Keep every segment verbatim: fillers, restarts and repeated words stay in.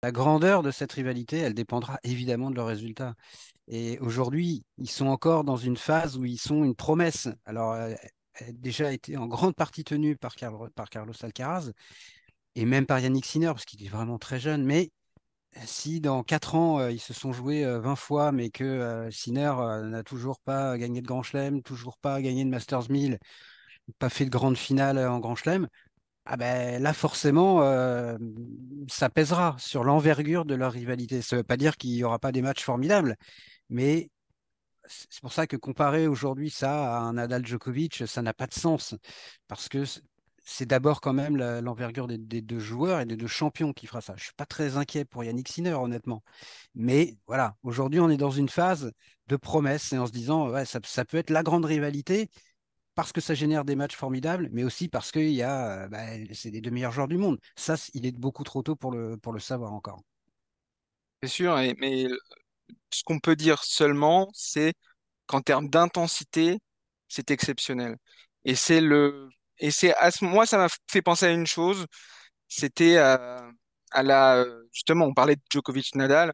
La grandeur de cette rivalité, elle dépendra évidemment de leurs résultats. Et aujourd'hui, ils sont encore dans une phase où ils sont une promesse. Alors, euh, elle a déjà été en grande partie tenue par, Carlo- par Carlos Alcaraz et même par Yannick Sinner, parce qu'il est vraiment très jeune. Mais si dans quatre ans, euh, ils se sont joués euh, vingt fois, mais que euh, Sinner euh, n'a toujours pas gagné de Grand Chelem, toujours pas gagné de Masters mille, pas fait de grande finale en Grand Chelem, ah ben, là, forcément, euh, ça pèsera sur l'envergure de leur rivalité. Ça ne veut pas dire qu'il n'y aura pas des matchs formidables, mais c'est pour ça que comparer aujourd'hui ça à un Nadal Djokovic, ça n'a pas de sens. Parce que c'est d'abord quand même la- l'envergure des, des deux joueurs et des deux champions qui fera ça. Je ne suis pas très inquiet pour Yannick Sinner, honnêtement. Mais voilà, aujourd'hui, on est dans une phase de promesse et en se disant, ouais, ça, ça peut être la grande rivalité parce que ça génère des matchs formidables, mais aussi parce qu'il y a, euh, bah, c'est les deux meilleurs joueurs du monde. Ça, c- il est beaucoup trop tôt pour le, pour le savoir encore. C'est sûr, et- mais ce qu'on peut dire seulement, c'est qu'en termes d'intensité, c'est exceptionnel. Et c'est le, et c'est à ce, moi, ça m'a fait penser à une chose, c'était à, à la, justement, on parlait de Djokovic-Nadal,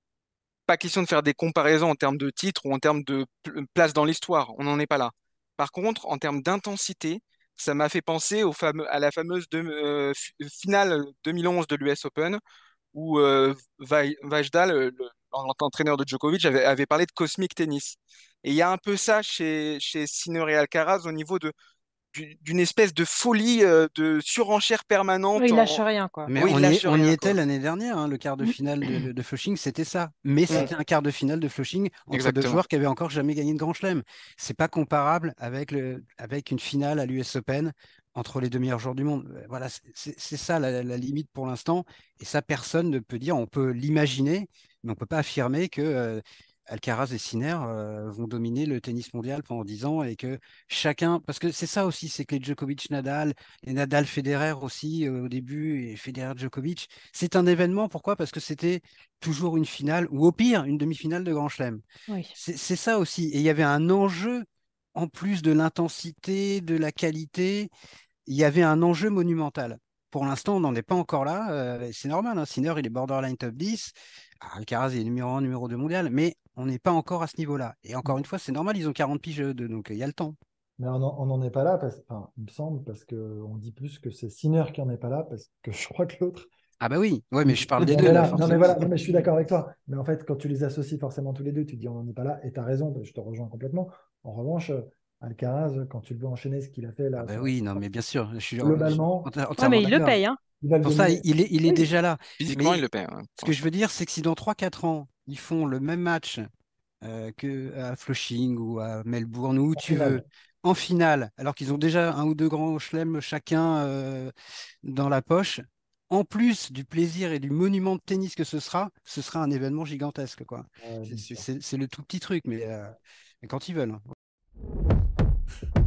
pas question de faire des comparaisons en termes de titres ou en termes de pl- place dans l'histoire, on n'en est pas là. Par contre, en termes d'intensité, ça m'a fait penser au fameux, à la fameuse de- euh, fi- finale deux mille onze de l'U S Open où euh, Vaj- Vajdal, le- le- l'entraîneur de Djokovic, avait, avait parlé de cosmic tennis. Et il y a un peu ça chez, chez Sinner et Alcaraz au niveau de, du- d'une espèce de folie, euh, de surenchère Oui, permanente. il lâche En... rien, quoi. Mais Oui, il on y, est- lâche on y rien, était quoi. l'année dernière, hein, le quart de finale de, de Flushing, c'était ça. Mais Mm, c'était un quart de finale de Flushing entre deux exactement. joueurs qui avaient encore jamais gagné de Grand Chelem. C'est pas comparable avec, le, avec une finale à l'U S Open entre les deux meilleurs joueurs du monde. Euh, Voilà, c'est c'est- c'est ça la, la limite pour l'instant. Et ça, personne ne peut dire. On peut l'imaginer, mais on peut pas affirmer que euh, Alcaraz et Sinner euh, vont dominer le tennis mondial pendant dix ans et que chacun, parce que c'est ça aussi, c'est que les Djokovic, Nadal, et Nadal Federer aussi euh, au début et Federer Djokovic. C'est un événement, pourquoi? Parce que c'était toujours une finale ou au pire une demi-finale de Grand Chelem. Oui. C'est c'est ça aussi. Et il y avait un enjeu en plus de l'intensité, de la qualité, il y avait un enjeu monumental. Pour l'instant, on n'en est pas encore là. Euh, c'est normal, hein. Sinner, il est borderline top dix. Ah, Alcaraz, il est numéro un, numéro deux mondial, mais on n'est pas encore à ce niveau-là. Et encore une fois, c'est normal, ils ont quarante piges eux deux, donc euh, il y a le temps. Mais on n'en est pas là, parce, enfin, il me semble, parce qu'on dit plus que c'est Sinner qui en est pas là, parce que je crois que l'autre, Ah bah oui, ouais, mais il, je parle des il en deux est là, là. Non, mais voilà, forcément. non, mais je suis d'accord avec toi. Mais en fait, quand tu les associes forcément tous les deux, tu te dis on n'en est pas là, et tu as raison, je te rejoins complètement. En revanche, euh, Alcaraz, quand tu le vois enchaîner ce qu'il a fait Ah là bah sur la oui, non, mais bien sûr, je suis en- je suis globalement, enti- Ouais, entièrement mais il le d'accord. paye, hein. il va le Pour ça, dominer. il est, il est Oui, déjà là. Physiquement, il Mais le paie, hein, ce pour que je l'instant. veux dire, c'est que si dans trois quatre ans, ils font le même match euh, que à Flushing ou à Melbourne ou où en tu veux, finale. en finale, alors qu'ils ont déjà un ou deux grands chelems chacun euh, dans la poche, en plus du plaisir et du monument de tennis que ce sera, ce sera un événement gigantesque, quoi. Ouais, C'est bien c'est- sûr. c'est- c'est le tout petit truc, mais, euh, mais quand ils veulent, hein.